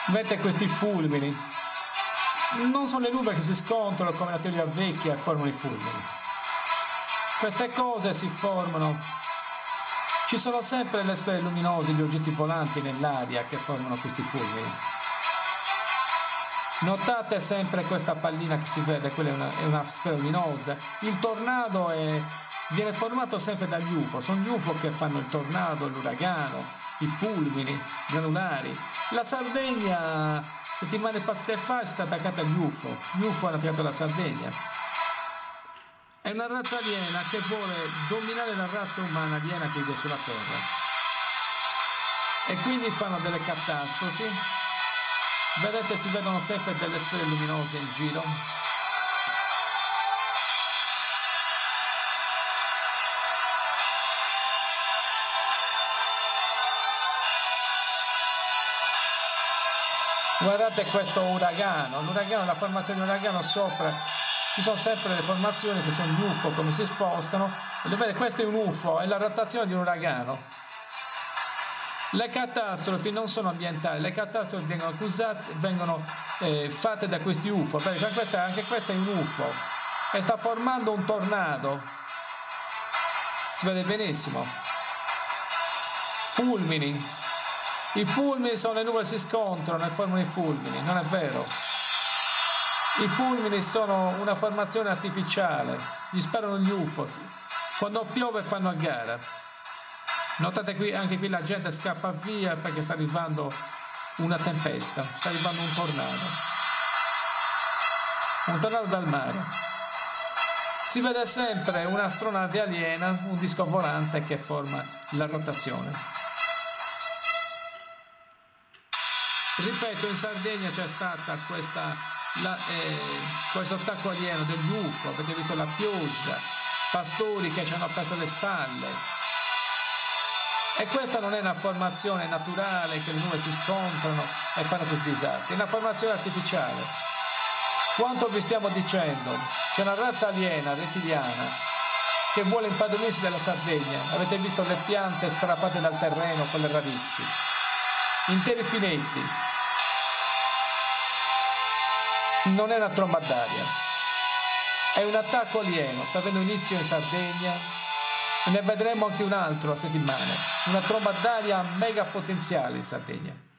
Vedete questi fulmini? Non sono le nuvole che si scontrano come la teoria vecchia e formano i fulmini. Queste cose si formano. Ci sono sempre le sfere luminose, gli oggetti volanti nell'aria che formano questi fulmini. Notate sempre questa pallina che si vede, quella è una sfera luminosa. Il tornado viene formato sempre dagli UFO, sono gli UFO che fanno il tornado, l'uragano, i fulmini granulari. La Sardegna, settimane passate fa, è stata attaccata agli UFO. Gli UFO hanno attaccato la Sardegna. È una razza aliena che vuole dominare la razza umana aliena che vive sulla Terra. E quindi fanno delle catastrofi. Vedete, si vedono sempre delle sfere luminose in giro. Guardate questo uragano, l'uragano, la formazione di uragano sopra, ci sono sempre le formazioni che sono gli UFO, come si spostano. Vedete, questo è un UFO, è la rotazione di un uragano. Le catastrofi non sono ambientali, le catastrofi vengono fatte da questi UFO, perché anche questa è un UFO e sta formando un tornado. Si vede benissimo. Fulmini. I fulmini sono le nuvole che si scontrano e formano i fulmini, non è vero. I fulmini sono una formazione artificiale, gli sparano gli UFO, quando piove fanno a gara. Notate qui, anche qui la gente scappa via perché sta arrivando una tempesta, sta arrivando un tornado dal mare. Si vede sempre un'astronave aliena, un disco volante che forma la rotazione. Ripeto, in Sardegna c'è stata questo attacco alieno degli UFO, avete visto la pioggia, pastori che ci hanno perso le stalle. E questa non è una formazione naturale che le nuvole si scontrano e fanno questi disastri, è una formazione artificiale. Quanto vi stiamo dicendo? C'è una razza aliena, rettiliana, che vuole impadronirsi della Sardegna. Avete visto le piante strappate dal terreno con le radici, interi pinetti. Non è una tromba d'aria, è un attacco alieno, sta avendo inizio in Sardegna. E ne vedremo anche un altro a settimana, una tromba d'aria mega potenziale in Sardegna.